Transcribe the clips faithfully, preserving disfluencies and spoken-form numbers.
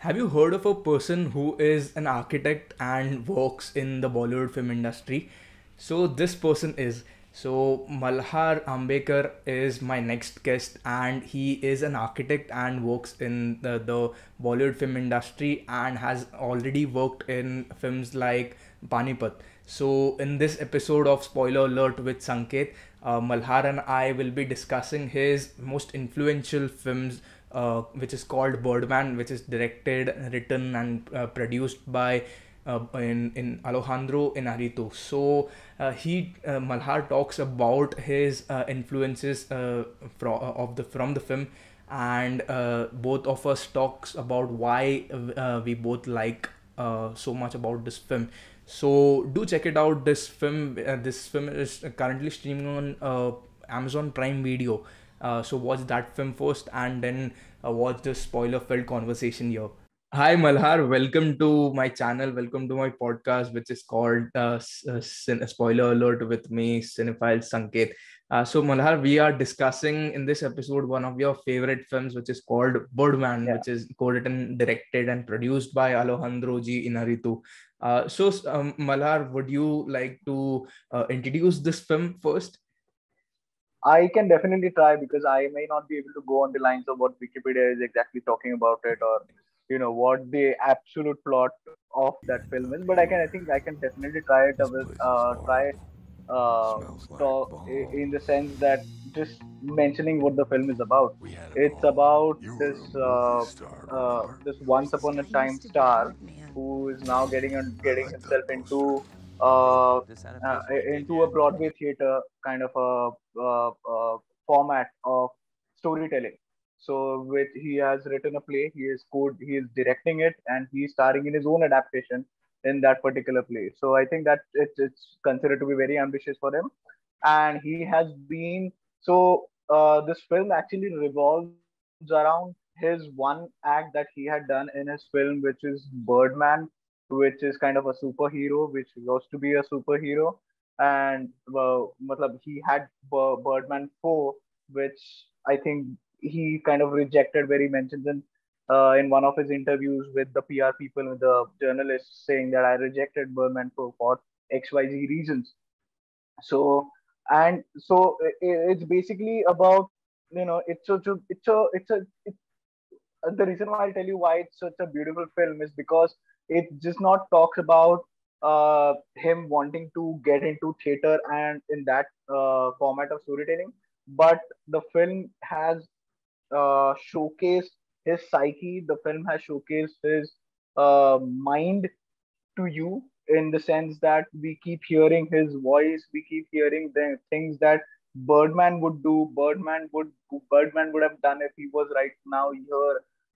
Have you heard of a person who is an architect and works in the Bollywood film industry? So this person is. So Malhar Ambekar is my next guest, and he is an architect and works in the, the Bollywood film industry and has already worked in films like Panipat. So in this episode of Spoiler Alert with Sanket, uh, Malhar and I will be discussing his most influential films, uh, which is called Birdman, which is directed, written, and uh, produced by uh, in in Alejandro Inarritu. So uh, he uh, Malhar talks about his uh, influences uh, from of the from the film, and uh, both of us talks about why uh, we both like uh, so much about this film. So do check it out. This film, uh, this film is currently streaming on uh, Amazon Prime Video. Uh, so watch that film first, and then uh, watch the spoiler-filled conversation here. Hi Malhar, welcome to my channel. Welcome to my podcast, which is called uh, S- uh, Cin- Spoiler Alert with me, Cinephile Sanket. Uh, so Malhar, we are discussing in this episode one of your favorite films, which is called Birdman, Yeah, which is co-written, directed, and produced by Alejandro G. Inarritu. Uh, so um, Malhar, would you like to uh, introduce this film first? I can definitely try because I may not be able to go on the lines of what Wikipedia is exactly talking about it, or you know what the absolute plot of that film is. But I can, I think I can definitely try it with uh, try it uh, talk i- in the sense that just mentioning what the film is about. It's about this uh, uh, this once upon a time star who is now getting on getting himself into uh, uh, into a Broadway theater kind of a, uh uh format of storytelling. So, with he has written a play, he is code, he is directing it, and he is starring in his own adaptation in that particular play. So, I think that it's it's considered to be very ambitious for him, and he has been so. Uh, this film actually revolves around his one act that he had done in his film, which is Birdman, which is kind of a superhero, which was to be a superhero. And uh, matlab, he had B- Birdman four, which I think he kind of rejected, where he mentions in uh, in one of his interviews with the P R people, with the journalists, saying that I rejected Birdman four for X Y Z reasons. So and so i- i- it's basically about, you know it's such a it's a it's a it's, uh, the reason why I'll tell you why it's such a beautiful film is because it just not talks about uh, him wanting to get into theater and in that uh, format of storytelling, but the film has uh, showcased his psyche. The film has showcased his uh, mind to you, in the sense that we keep hearing his voice, we keep hearing the things that Birdman would do, Birdman would Birdman would have done if he was right now here.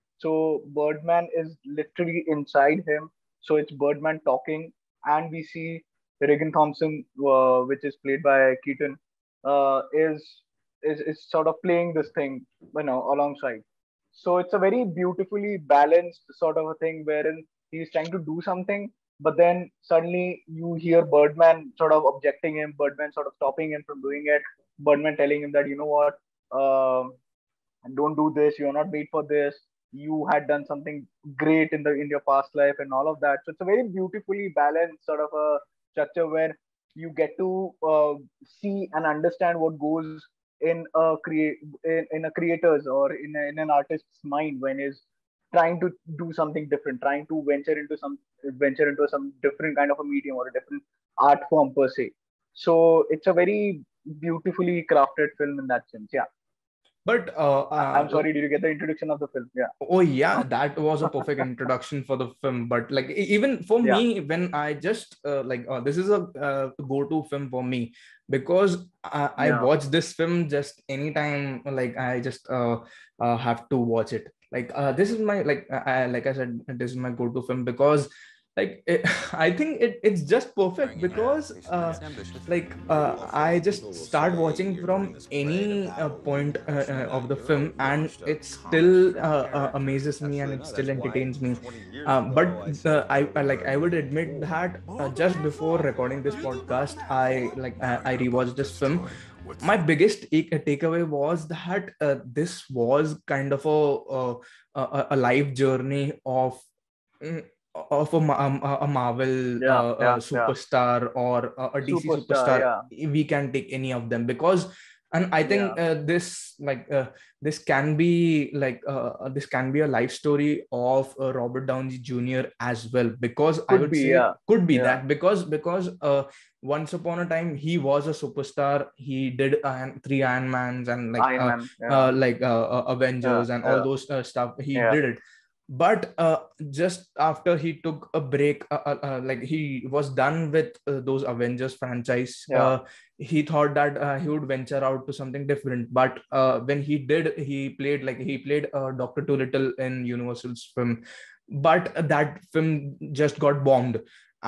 So Birdman is literally inside him. So it's Birdman talking, and we see Regan Thompson, uh, which is played by Keaton, uh, is is is sort of playing this thing, you know, alongside. So it's a very beautifully balanced sort of a thing wherein he's trying to do something, but then suddenly you hear Birdman sort of objecting him, Birdman sort of stopping him from doing it, Birdman telling him that, you know what, um, don't do this, you're not made for this, you had done something great in the in your past life and all of that. So it's a very beautifully balanced sort of a structure where you get to uh, see and understand what goes in a create in, in a creator's or in, a, in an artist's mind when he's trying to do something different, trying to venture into some venture into some different kind of a medium or a different art form per se. So it's a very beautifully crafted film in that sense. Yeah. But uh, I- I'm uh, sorry, did you get the introduction of the film? Yeah. Oh yeah, that was a perfect introduction for the film. But like e- even for Yeah. me, when I just uh, like uh, this is a uh, go-to film for me because I, I Yeah. watch this film just anytime. Like I just uh, uh, have to watch it. Like uh, this is my like I, like I said, this is my go-to film because like it, I think it, it's just perfect because uh, like uh, I just start watching from any uh, point uh, uh, of the film and it still uh, uh, amazes me and it still entertains me. Um, but the, I, I like I would admit that uh, just before recording this podcast, I like I, I rewatched this film my biggest take- takeaway was that uh, this was kind of a a, a a life journey of mm, of a, Ma- um, a a Marvel Yeah, uh, uh, yeah, yeah. superstar or a, a D C Superstar, superstar. yeah, We can take any of them because, and I yeah. think uh, this like uh, this can be like uh, uh, this can be a life story of uh, Robert Downey Junior as well, because I Could would be, say yeah, could be yeah. that because because uh, once upon a time he was a superstar. He did Iron, three Iron Mans and like Iron uh, Man, yeah, uh, like uh, uh, yeah, Avengers and all yeah, those uh, stuff. He yeah, did it, but uh, just after he took a break, uh, uh, uh, like he was done with uh, those Avengers franchise, yeah, uh, he thought that uh, he would venture out to something different. But uh, when he did, he played like he played uh, Doctor Dolittle in Universal's film, but that film just got bombed.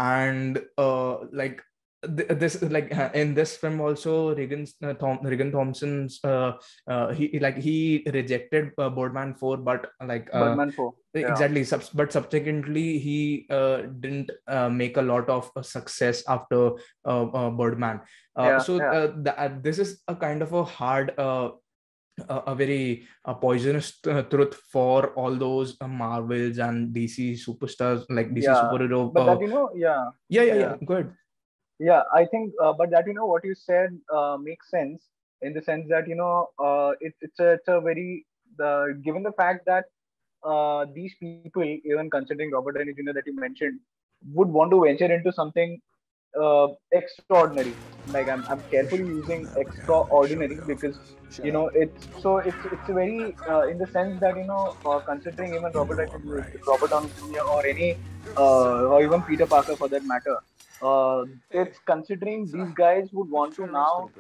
And uh, like th- this like uh, in this film also, Regan uh, Thom- Regan Thompson's uh, uh, he like he rejected uh, Birdman four, but like uh, Birdman four, yeah, exactly subs- but subsequently he uh, didn't uh, make a lot of uh, success after uh, uh, Birdman. Uh, yeah, so yeah, uh, th- uh, this is a kind of a hard uh, a, a very uh, poisonous uh, truth for all those uh, Marvels and D C superstars, like D C yeah. superhero. But Uh, that, you know, yeah, yeah, yeah, yeah. yeah, Good. yeah. I think, uh, but that, you know, what you said uh, makes sense in the sense that, you know, uh, it, it's a, it's a very, the given the fact that uh, these people, even considering Robert Downey Junior that you mentioned, would want to venture into something uh, extraordinary. Like I'm, I'm carefully using extraordinary because you know it's so it's it's a very uh, in the sense that you know uh, considering even Robert Downey, Robert Downey Junior or any uh, or even Peter Parker for that matter, uh, it's considering these guys would want to now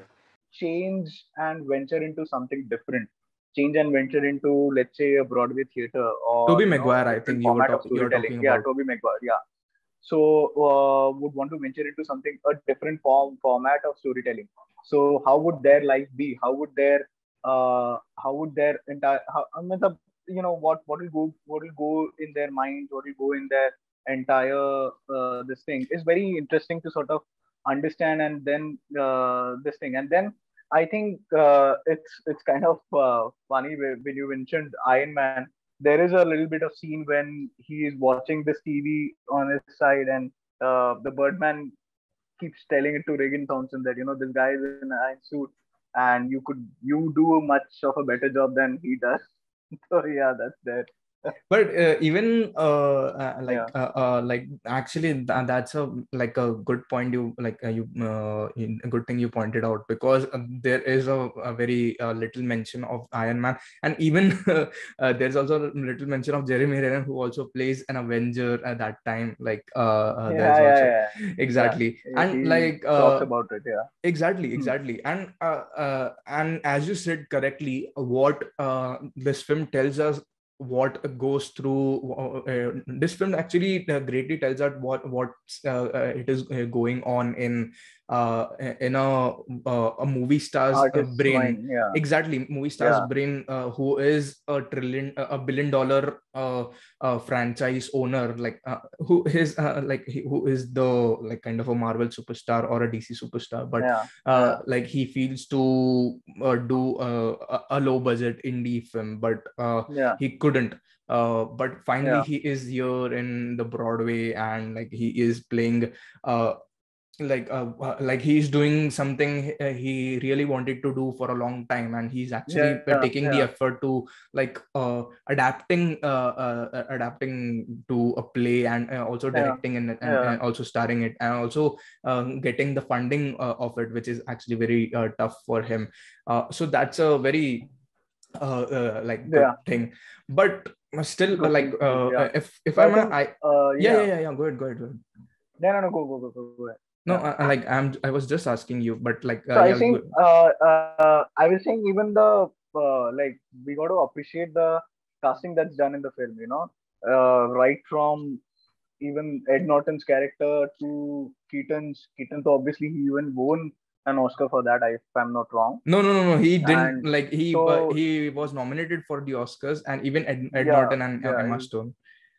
change and venture into something different, change and venture into let's say a Broadway theater or Toby you know Maguire, a I different think you were format of talking. You're storytelling. talking Yeah, about. Toby Maguire. Yeah, so uh, would want to venture into something a different form format of storytelling. So how would their life be? How would their uh, how would their entire how, I mean, the, you know what what will go what will go in their minds, what will go in their entire uh, this thing is very interesting to sort of understand. And then uh, this thing and then I think uh, it's it's kind of uh, funny when when you mentioned Iron Man. There is a little bit of scene when he is watching this T V on his side, and uh, the Birdman keeps telling it to Regan Thompson that you know this guy is in an iron suit, and you could you do much of a better job than he does. So yeah, that's there. But uh, even uh, uh, like Yeah, uh, uh, like actually th- that's a like a good point you like uh, you uh, in- a good thing you pointed out, because uh, there is a, a very uh, little mention of Iron Man. And even uh, there's also a little mention of Jeremy Renner, who also plays an Avenger at that time. Like uh, uh, yeah, there's yeah, also yeah. Yeah. exactly. He And he like talks uh, about it. Yeah. exactly, Hmm. exactly. And uh, uh, and as you said correctly, what uh, this film tells us, what goes through uh, uh, this film actually uh, greatly tells us what what uh, uh, it is uh, going on in uh, in a uh, a movie star's uh, Artist's brain. mind. Yeah. Exactly, movie star's Yeah. brain, uh, who is a trillion a billion dollar uh, uh, franchise owner, like uh, who is uh, like he, who is the like kind of a Marvel superstar or a D C superstar, but Yeah. uh, Yeah. like he feels to uh, do uh, a, a low budget indie film, but uh, Yeah. he couldn't. Uh, but finally Yeah. he is here in the Broadway, and like he is playing uh, like uh, uh, like he's doing something uh, he really wanted to do for a long time, and he's actually uh, Yeah. taking the Yeah. effort to like uh, adapting uh, uh, uh, adapting to a play, and uh, also Yeah. directing and, and, Yeah. and also starring it, and also um, getting the funding uh, of it, which is actually very uh, tough for him. Uh, so that's a very uh, uh, like good Yeah. thing. But still uh, Good like thing. Good. uh, Yeah. uh, if if So I I'm a, think. I Uh. yeah, yeah, Yeah. yeah, yeah, go ahead, go ahead, go ahead. No. No. No. Go. Go. Go. Go. Go ahead. No, Yeah. uh, uh, like I'm I was just asking you, but like uh, So I yeah, think. go, Uh. Uh. I was saying even the uh, like we got to appreciate the casting that's done in the film. You know. Uh. Right from even Ed Norton's character to Keaton's. Keaton, so obviously he even won an Oscar for that, if I'm not wrong. no, no, no, no. He didn't And like he uh, so he was nominated for the Oscars, and even Ed, Ed yeah, Norton and uh, yeah, Emma he- Stone.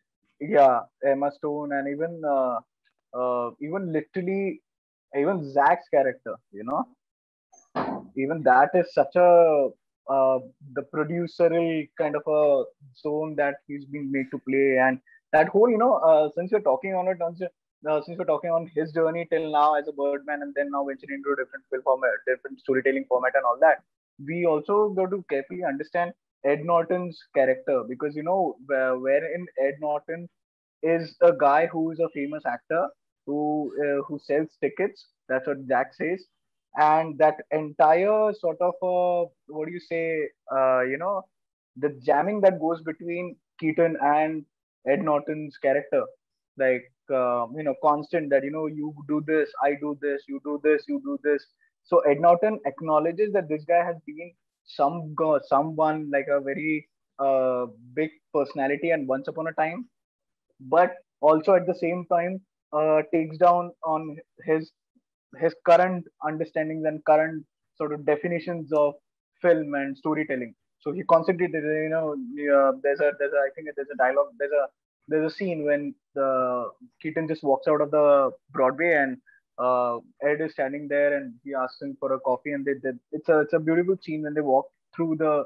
yeah, Emma Stone and even uh, uh, even literally even Zach's character, you know, even that is such a uh, the producerial kind of a zone that he's been made to play, and that whole, you know, uh, since we're talking on it, once, uh, since we're talking on his journey till now as a Birdman, and then now venturing into a different film format, different storytelling format, and all that, we also got to carefully understand Ed Norton's character, because you know where, wherein Ed Norton is a guy who is a famous actor who uh, who sells tickets. That's what Jack says, and that entire sort of uh, what do you say? Uh, you know, the jamming that goes between Keaton and Ed Norton's character, like uh, you know, constant that you know you do this, I do this, you do this, you do this. So Ed Norton acknowledges that this guy has been some go- someone like a very uh, big personality and once upon a time, but also at the same time uh, takes down on his his current understandings and current sort of definitions of film and storytelling. So he concentrated, you know, uh, there's a there's a I think there's a dialogue, there's a there's a scene when the Keaton just walks out of the Broadway, and uh, Ed is standing there and he asks him for a coffee, and they, they it's a it's a beautiful scene when they walk through the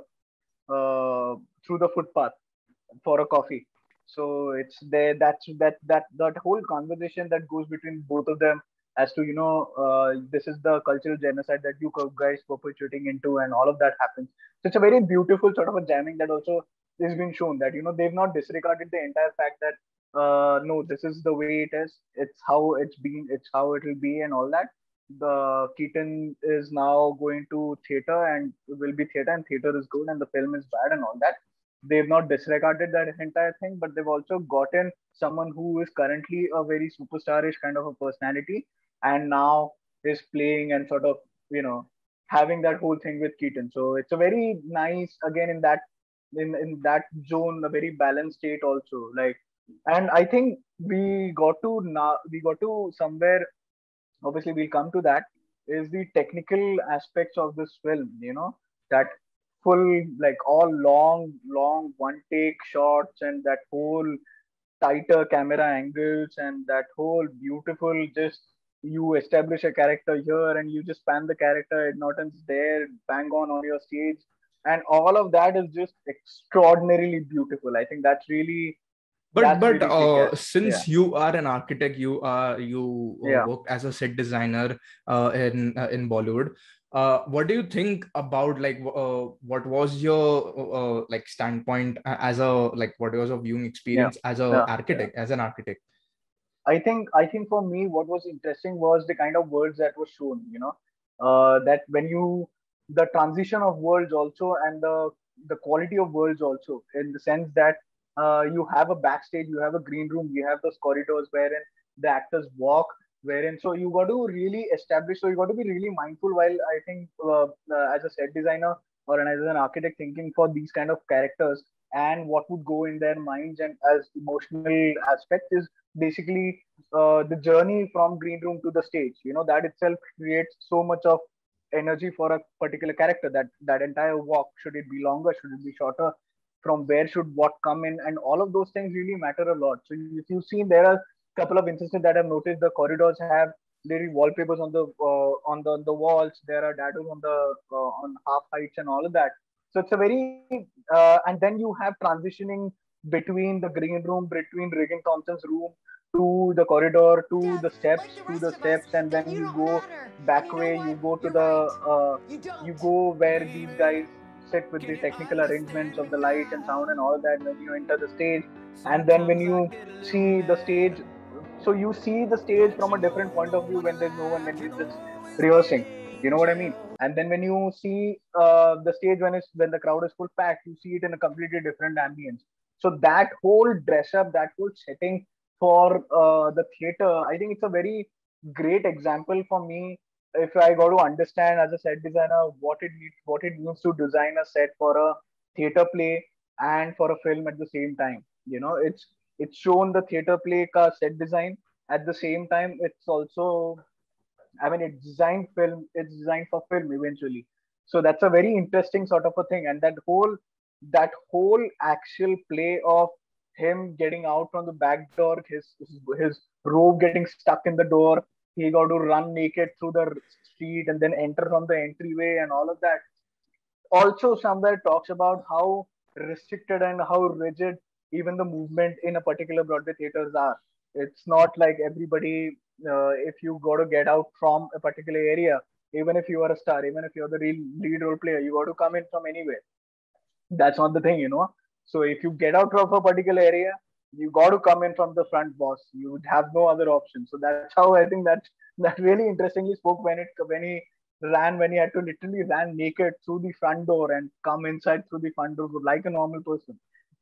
uh, through the footpath for a coffee. So it's there. That's that that that whole conversation that goes between both of them as to, you know, uh, this is the cultural genocide that you guys perpetuating into, and all of that happens. So it's a very beautiful sort of a jamming that also has been shown that, you know, they've not disregarded the entire fact that uh, no, this is the way it is. It's how it's been. It's how it will be, and all that. The Keaton is now going to theater and will be theater, and theater is good and the film is bad and all that. They've not disregarded that entire thing, but they've also gotten someone who is currently a very superstarish kind of a personality, and now is playing and sort of, you know, having that whole thing with Keaton. So it's a very nice, again, in that in in that zone, a very balanced state also. Like, and I think we got to now we got to somewhere, obviously we'll come to that, is the technical aspects of this film, you know, that full, like all long long one take shots, and that whole tighter camera angles, and that whole beautiful, just you establish a character here and you just pan the character, Ed Norton's there bang on on your stage, and all of that is just extraordinarily beautiful. I think that's really But that's but really uh, kick-ass. Yeah, since you are an architect, you are you uh, yeah, work as a set designer uh, in uh, in Bollywood. Uh, what do you think about, like, uh, what was your uh, uh, like standpoint a- as a, like, what was your viewing yeah, experience as a yeah, yeah. architect as an architect? I think I think for me, what was interesting was the kind of worlds that was shown. You know, uh, that when you the transition of worlds also, and the the quality of worlds also, in the sense that uh, you have a backstage, you have a green room, you have those corridors wherein the actors walk, wherein so you got to really establish. So you got to be really mindful while, I think, uh, uh, as a set designer or an, as an architect, thinking for these kind of characters and what would go in their minds, and as emotional aspect is basically uh, the journey from green room to the stage. You know, that itself creates so much of energy for a particular character. That that entire walk, should it be longer, should it be shorter, from where should what come in, and all of those things really matter a lot. So if you've seen, there are a couple of instances that I've noticed, the corridors have little wallpapers on the uh, on the on the walls. There are dados on the uh, on half heights and all of that. So it's a very uh, and then you have transitioning between the green room, between Regan Thompson's room, to the corridor, to the steps, to the steps, and then you go back way. You go to the uh, you go where these guys sit with the technical arrangements of the light and sound and all that. When you enter the stage, and then when you see the stage, so you see the stage from a different point of view when there's no one, when you're just rehearsing. You know what I mean? And then when you see uh, the stage when it's when the crowd is full packed, you see it in a completely different ambience. So that whole dress up, that whole setting for uh, the theater, I think it's a very great example for me. If I got to understand as a set designer what it needs, what it means to design a set for a theater play and for a film at the same time. You know, it's it's shown the theater play ka set design. At the same time, it's also, I mean, it's designed film. It's designed for film eventually. So that's a very interesting sort of a thing. And that whole that whole actual play of him getting out from the back door, his his, his robe getting stuck in the door, he got to run naked through the street and then enter from the entryway and all of that. Also somewhere talks about how restricted and how rigid even the movement in a particular Broadway theaters are. It's not like everybody, uh, if you got to get out from a particular area, even if you are a star, even if you're the real lead role player, you got to come in from anywhere. That's not the thing, you know. So if you get out of a particular area, you got to come in from the front, boss. You would have no other option. So that's how I think that that really interestingly spoke when it when he ran when he had to literally ran naked through the front door and come inside through the front door like a normal person,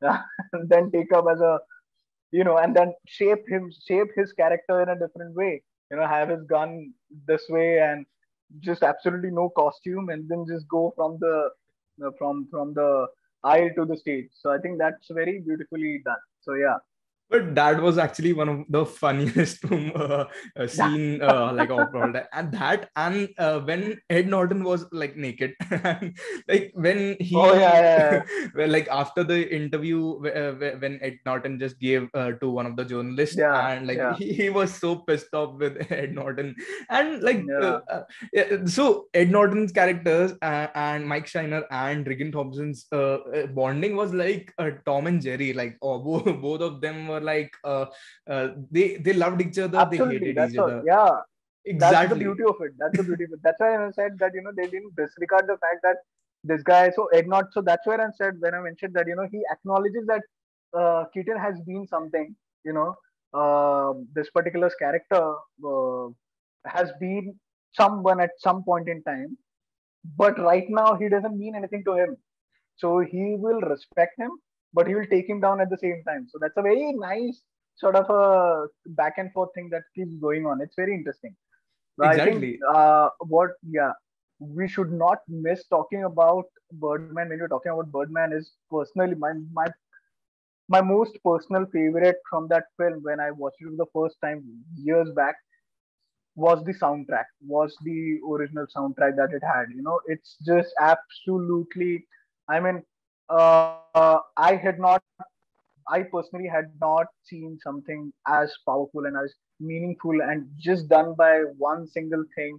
and then take up as a, you know, and then shape him shape his character in a different way. You know, have his gun this way and just absolutely no costume, and then just go from the uh, from from the aisle to the stage. So I think that's very beautifully done. So yeah. But that was actually one of the funniest uh, uh, scene, uh, like of all that. And that, and uh, when Ed Norton was like naked, and, like when Oh yeah, he, yeah, yeah. well, like after the interview, uh, when Ed Norton just gave uh, to one of the journalists, Yeah, and like yeah, he, he was so pissed off with Ed Norton, and like uh, yeah. uh, yeah, so Ed Norton's characters uh, and Mike Shiner and Regan Thompson's uh, uh, bonding was like uh, Tom and Jerry. Like, oh, both, both of them were like uh, uh, they they loved each other, they Absolutely. hated That's each all. other. Yeah, that's the Exactly. beauty of it. That's the beauty of it. That's why I said that, you know, they didn't disregard the fact that this guy. So Ed Not. So that's where I said when I mentioned that, you know, he acknowledges that uh, Keaton has been something. You know, uh, this particular character uh, has been someone at some point in time, but right now he doesn't mean anything to him. So he will respect him, but he will take him down at the same time. So that's a very nice sort of a back and forth thing that keeps going on. It's very interesting. But I think Exactly. uh, what, yeah, we should not miss talking about Birdman when you're talking about Birdman is personally my my my most personal favorite from that film when I watched it for the first time years back was the soundtrack, was the original soundtrack that it had. You know, it's just absolutely. I mean, uh, I had not. I personally had not seen something as powerful and as meaningful and just done by one single thing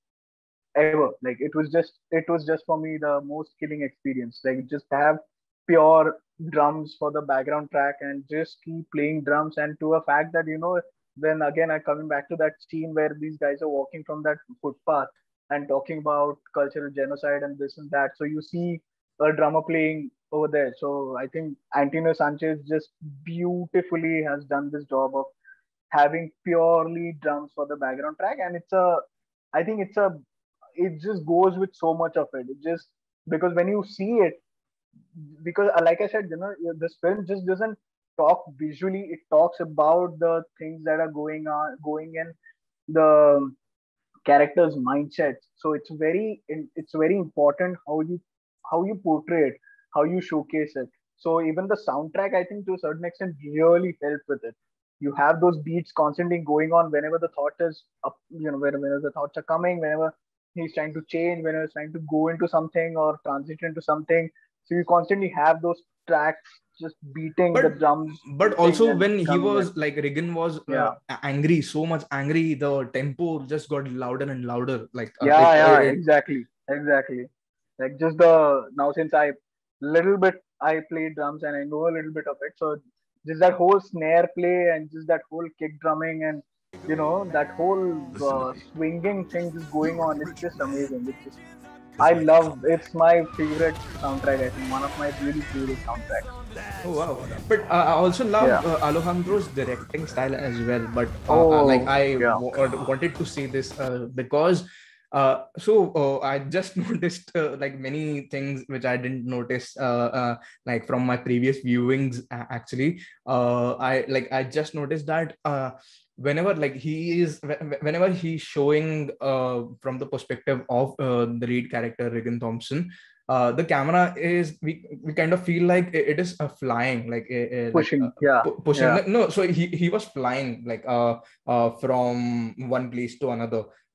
ever. Like it was just, it was just for me the most killing experience. Like just have pure drums for the background track and just keep playing drums, and to a fact that, you know, when again I coming back to that scene where these guys are walking from that footpath and talking about cultural genocide and this and that. So you see a drummer playing over there. So I think Antonio Sanchez just beautifully has done this job of having purely drums for the background track, and it's a, I think it's a, it just goes with so much of it. It just, because when you see it, because uh, like I said, you know, this film just doesn't talk visually. It talks about the things that are going on, going in the character's mindsets. So it's very, it's very important how you how you portray it, how you showcase it. So even the soundtrack, I think to a certain extent, really helped with it. You have those beats constantly going on whenever the thought is up, you know, whenever the thoughts are coming, whenever he's trying to change, whenever he's trying to go into something or transition into something. So you constantly have those tracks just beating, the but drums but beating also and when he coming in. was like Regan was uh, Yeah. angry, so much angry, the tempo just got louder and louder, like uh, it, Yeah, yeah, it exactly. Exactly. Like just the now since I little bit I play drums and I know a little bit of it. So just that whole snare play and just that whole kick drumming and, you know, that whole uh, swinging thing just going on. It's just amazing. It's just, I love. It's my favorite soundtrack. I think one of my really favorite soundtracks. Oh wow! But uh, I also Yeah. love uh, Alejandro's directing style as well. But uh, uh, like Oh I yeah. w- uh, wanted to say this uh, because uh, so uh, I just noticed uh, like many things which I didn't notice uh, uh, like from my previous viewings. Uh, actually, uh, I like I just noticed that. Uh, whenever like he is wh- whenever he's showing uh, from the perspective of uh, the lead character Regan Thompson, uh, the camera is we we kind of feel like it, it is uh, flying like uh, like uh, Pushing. Yeah. pu- pushing Yeah. like, no, so he, he was flying like uh, uh from one place to another,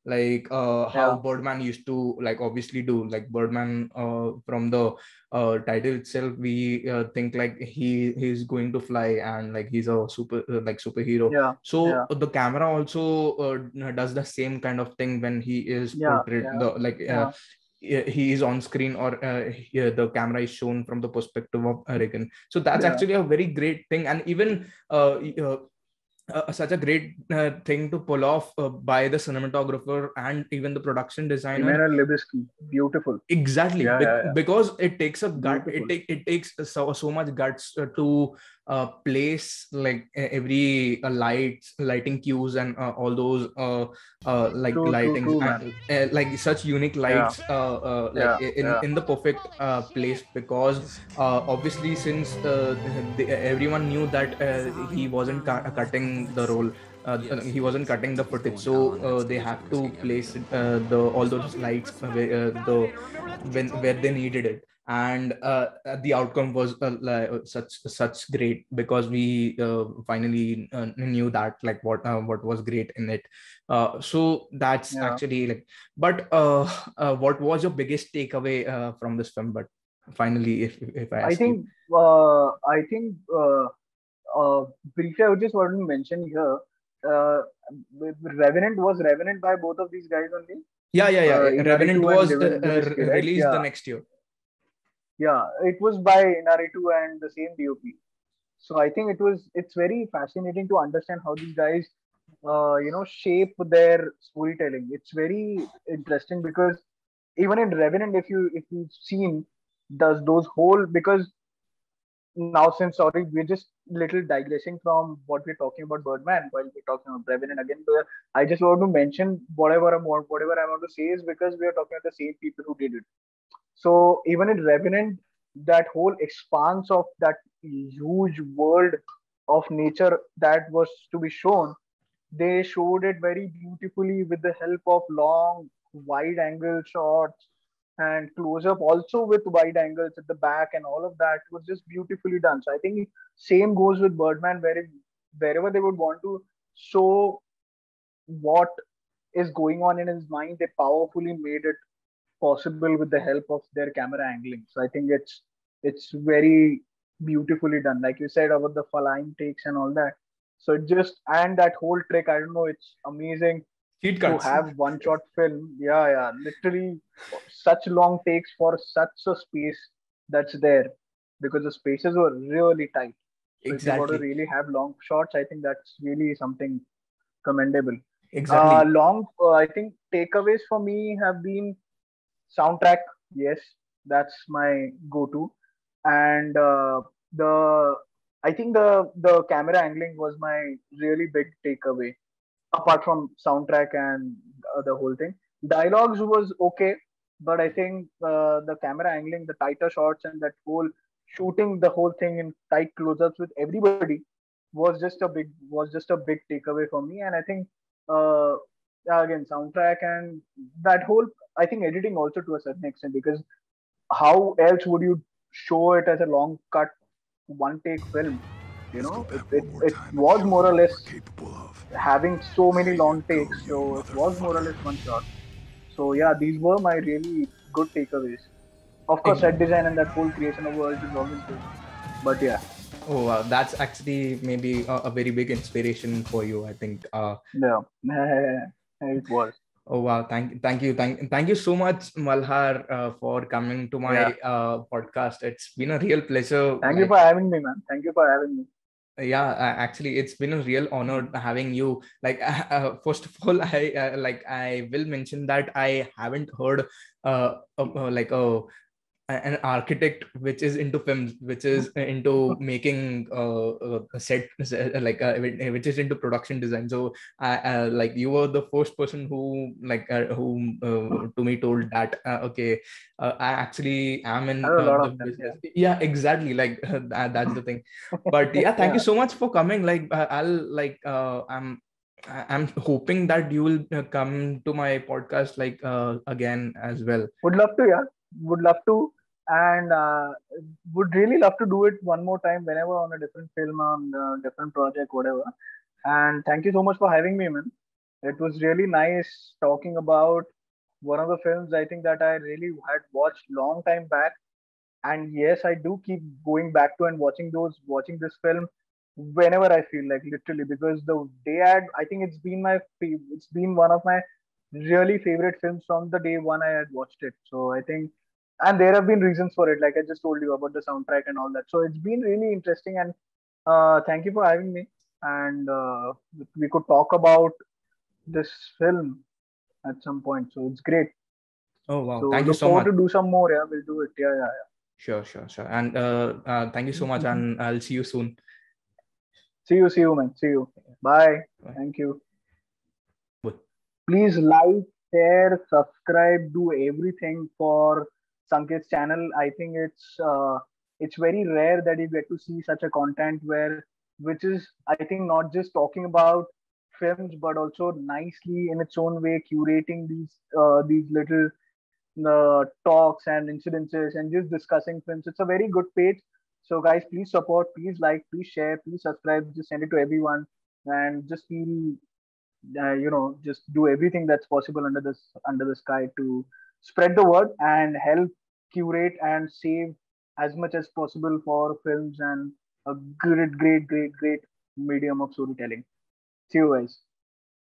like uh, how Yeah. Birdman used to like obviously do. Like Birdman, uh, from the uh, title itself, we uh, think like he he's going to fly and like he's a super uh, like superhero. Yeah. So Yeah. uh, the camera also uh, does the same kind of thing when he is Yeah. portrayed Yeah. the like uh, Yeah. he he is on screen, or uh, he- uh, the camera is shown from the perspective of Reagan. So that's Yeah. actually a very great thing, and even uh, uh, uh, such a great uh, thing to pull off uh, by the cinematographer and even the production designer. Emmanuel Lubezki. Beautiful. Exactly, Yeah. Yeah. Bec- Yeah. because it takes a gut. It Beautiful. take it takes so so much guts uh, to uh, place like e- every uh, lights, lighting cues, and uh, all those uh, uh, like True. True. lightings True, man. and uh, like such unique Yeah. lights, uh, uh, like Yeah. in Yeah. in the perfect uh, place. Because uh, obviously, since uh, the, everyone knew that uh, he wasn't cu- cutting the role, uh, uh, he wasn't cutting the footage, so uh, they have to place uh, the all those lights uh, where, uh, the when where they needed it. And uh, uh, the outcome was uh, like, uh, such such great, because we uh, finally uh, knew that like what uh, what was great in it. Uh, so that's Yeah. actually like, but uh, uh, what was your biggest takeaway uh, from this film? But finally, if if I I ask you. think. Uh, I think. Uh, uh, Briefly, I would just want to mention here. Uh, Revenant was Revenant by both of these guys only. Yeah, yeah, yeah, Uh, yeah. Revenant Inaritu and was uh, Lev- uh, Lubezki, re- right? released the Yeah. next year. Yeah. It was by Inaritu and the same D O P. So I think it was it's very fascinating to understand how these guys, uh, you know, shape their storytelling. It's very interesting because even in Revenant, if you if you've seen, does those whole because now since sorry we're just little digressing from what we're talking about Birdman while we're talking about Revenant again. But I just want to mention whatever I want whatever I want to say is because we are talking about the same people who did it. So even in Revenant, that whole expanse of that huge world of nature that was to be shown, they showed it very beautifully with the help of long, wide angle shots and close up, also with wide angles at the back and all of that was just beautifully done. So I think same goes with Birdman, where if, wherever they would want to show what is going on in his mind, they powerfully made it possible with the help of their camera angling. So I think it's it's very beautifully done. Like you said about the flying takes and all that. So it just and that whole trick, I don't know, it's amazing Cheat to cuts. have one shot film. Yeah, yeah. Literally such long takes for such a space that's there. Because the spaces were really tight. So if you got to Exactly, really have long shots, I think that's really something commendable. Uh, exactly. long, uh, I think takeaways for me have been soundtrack, yes, that's my go-to. And uh, the I think the the camera angling was my really big takeaway. Apart from soundtrack and uh, the whole thing, dialogues was okay, but I think uh, the camera angling, the tighter shots, and that whole shooting the whole thing in tight close-ups with everybody was just a big was just a big takeaway for me. And I think uh, yeah, again soundtrack and that whole I think editing also to a certain extent because how else would you show it as a long cut one take film? You know, it, it, it was more or less having so many long takes, so it was more or less one shot. So yeah, these were my really good takeaways. Of course, set design and that whole creation of worlds is always good. But yeah, Oh, wow. That's actually maybe a, a very big inspiration for you, I think. Uh, yeah, it was. oh, wow. Thank, thank you. Thank, thank you so much, Malhar, uh, for coming to my Yeah, uh, podcast. It's been a real pleasure. thank you Like, for having me, man. Thank you for having me. yeah, uh, actually, it's been a real honor having you. Like, uh, first of all, I uh, like I will mention that I haven't heard uh, uh, uh, like a an architect which is into films, which is into making uh, uh, a set uh, like uh, which is into production design. So I uh, like you were the first person who like uh, who uh, to me told that uh, okay, uh, I actually am I in have a uh, lot the of them. business. Yeah, Yeah, exactly, like that, that's the thing. But yeah, thank you yeah. so much for coming. Like uh, I'll like uh, i'm I- I'm hoping that you will uh, come to my podcast like uh, again as well. Would love to, yeah. Would love to, and uh, would really love to do it one more time whenever on a different film, on a different project, whatever. And thank you so much for having me, man. It was really nice talking about one of the films I think that I really had watched long time back. And yes, I do keep going back to and watching those, watching this film whenever I feel like, literally, because the day I had, I think it's been my, fa- it's been one of my really favorite films from the day one I had watched it. So I think, and there have been reasons for it, like I just told you about the soundtrack and all that. So it's been really interesting, and uh, thank you for having me. And uh, we could talk about this film at some point. So it's great. Oh wow, So thank you look so forward much. to do some more. Yeah, we'll do it. Yeah, yeah, Sure, sure, sure. And uh, uh, thank you so much, yeah. and I'll see you soon. See you, see you, man. See you. Bye. Bye. Thank you. Bye. Please like, share, subscribe, do everything for Sanket's channel. I think it's uh, it's very rare that you get to see such a content where, which is, I think, not just talking about films but also nicely in its own way curating these uh, these little uh, talks and incidences and just discussing films. It's a very good page. So guys, please support, please like, please share, please subscribe, just send it to everyone, and just feel uh, you know just do everything that's possible under this under the sky to spread the word and help curate and save as much as possible for films and a great great great great medium of storytelling. See you guys.